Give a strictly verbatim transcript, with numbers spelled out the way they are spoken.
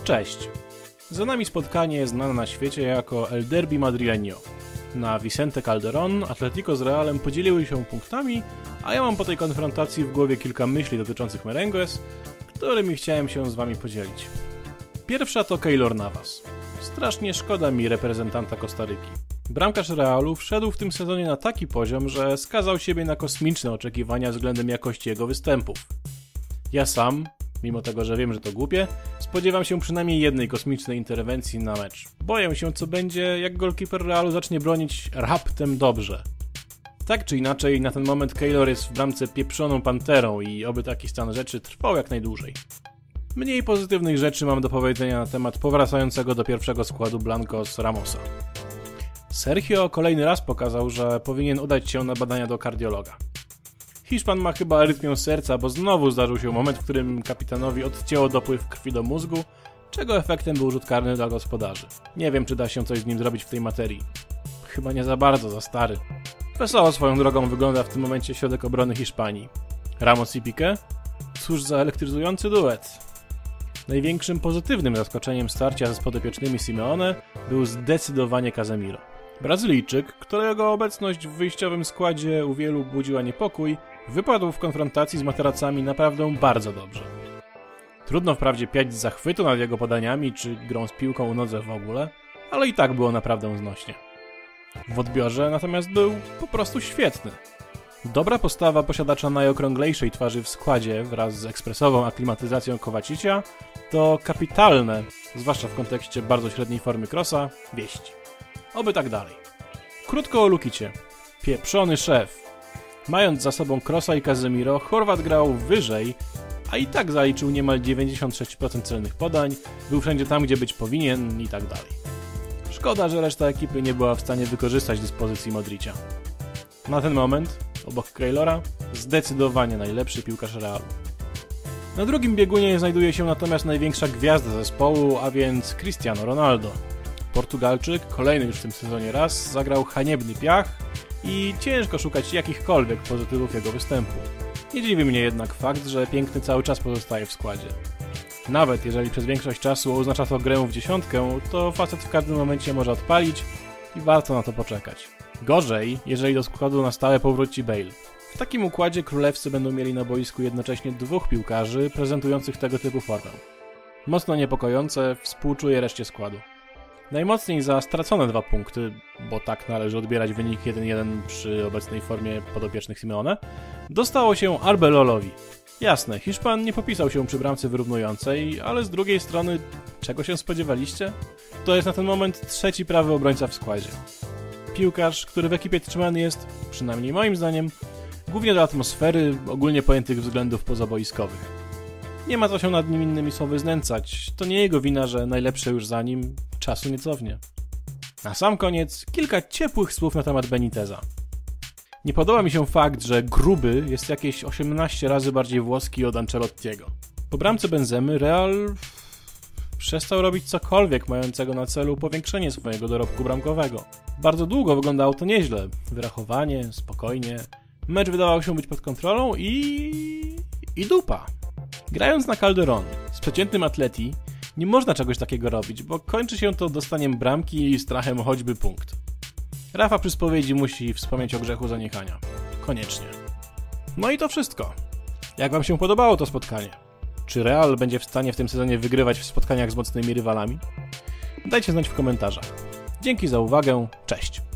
Cześć! Za nami spotkanie znane na świecie jako El Derbi Madrileño. Na Vicente Calderón Atlético z Realem podzieliły się punktami, a ja mam po tej konfrontacji w głowie kilka myśli dotyczących merengues, którymi chciałem się z wami podzielić. Pierwsza to Keylor Navas. Strasznie szkoda mi reprezentanta Kostaryki. Bramkarz Realu wszedł w tym sezonie na taki poziom, że skazał siebie na kosmiczne oczekiwania względem jakości jego występów. Ja sam, mimo tego, że wiem, że to głupie, spodziewam się przynajmniej jednej kosmicznej interwencji na mecz. Boję się, co będzie, jak golkiper Realu zacznie bronić raptem dobrze. Tak czy inaczej, na ten moment Keylor jest w bramce pieprzoną panterą i oby taki stan rzeczy trwał jak najdłużej. Mniej pozytywnych rzeczy mam do powiedzenia na temat powracającego do pierwszego składu Blancos Ramosa. Sergio kolejny raz pokazał, że powinien udać się na badania do kardiologa. Hiszpan ma chyba arytmię serca, bo znowu zdarzył się moment, w którym kapitanowi odcięło dopływ krwi do mózgu, czego efektem był rzut karny dla gospodarzy. Nie wiem, czy da się coś z nim zrobić w tej materii. Chyba nie za bardzo, za stary. Wesoło swoją drogą wygląda w tym momencie środek obrony Hiszpanii. Ramos i Piqué? Cóż za elektryzujący duet. Największym pozytywnym zaskoczeniem starcia ze podopiecznymi Simeone był zdecydowanie Casemiro. Brazylijczyk, którego obecność w wyjściowym składzie u wielu budziła niepokój, wypadł w konfrontacji z materacami naprawdę bardzo dobrze. Trudno wprawdzie piać z zachwytu nad jego podaniami czy grą z piłką u nodze w ogóle, ale i tak było naprawdę znośnie. W odbiorze natomiast był po prostu świetny. Dobra postawa posiadacza najokrąglejszej twarzy w składzie wraz z ekspresową aklimatyzacją Kovacicia to kapitalne, zwłaszcza w kontekście bardzo średniej formy Krosa, wieści. Oby tak dalej. Krótko o Lukicie. Pieprzony szef. Mając za sobą Krosa i Casemiro, Chorwat grał wyżej, a i tak zaliczył niemal dziewięćdziesiąt sześć procent celnych podań, był wszędzie tam, gdzie być powinien i tak dalej. Szkoda, że reszta ekipy nie była w stanie wykorzystać dyspozycji Modricia. Na ten moment, obok Keylora, zdecydowanie najlepszy piłkarz Realu. Na drugim biegunie znajduje się natomiast największa gwiazda zespołu, a więc Cristiano Ronaldo. Portugalczyk, kolejny już w tym sezonie raz, zagrał haniebny piach i ciężko szukać jakichkolwiek pozytywów jego występu. Nie dziwi mnie jednak fakt, że piękny cały czas pozostaje w składzie. Nawet jeżeli przez większość czasu oznacza to grę w dziesiątkę, to facet w każdym momencie może odpalić i warto na to poczekać. Gorzej, jeżeli do składu na stałe powróci Bale. W takim układzie królewscy będą mieli na boisku jednocześnie dwóch piłkarzy prezentujących tego typu formę. Mocno niepokojące, współczuję reszcie składu. Najmocniej za stracone dwa punkty, bo tak należy odbierać wynik jeden jeden przy obecnej formie podopiecznych Simeone, dostało się Arbelolowi. Jasne, Hiszpan nie popisał się przy bramce wyrównującej, ale z drugiej strony, czego się spodziewaliście? To jest na ten moment trzeci prawy obrońca w składzie. Piłkarz, który w ekipie trzymany jest, przynajmniej moim zdaniem, głównie do atmosfery, ogólnie pojętych względów pozaboiskowych. Nie ma co się nad nim innymi słowy znęcać, to nie jego wina, że najlepsze już za nim, czasu nie cofnie. Na sam koniec kilka ciepłych słów na temat Beniteza. Nie podoba mi się fakt, że gruby jest jakieś osiemnaście razy bardziej włoski od Ancelottiego. Po bramce Benzemy Real przestał robić cokolwiek mającego na celu powiększenie swojego dorobku bramkowego. Bardzo długo wyglądało to nieźle, wyrachowanie, spokojnie, mecz wydawał się być pod kontrolą i... i dupa. Grając na Calderón z przeciętnym Atleti nie można czegoś takiego robić, bo kończy się to dostaniem bramki i strachem o choćby punkt. Rafa przy spowiedzi musi wspomnieć o grzechu zaniechania. Koniecznie. No i to wszystko. Jak wam się podobało to spotkanie? Czy Real będzie w stanie w tym sezonie wygrywać w spotkaniach z mocnymi rywalami? Dajcie znać w komentarzach. Dzięki za uwagę, cześć!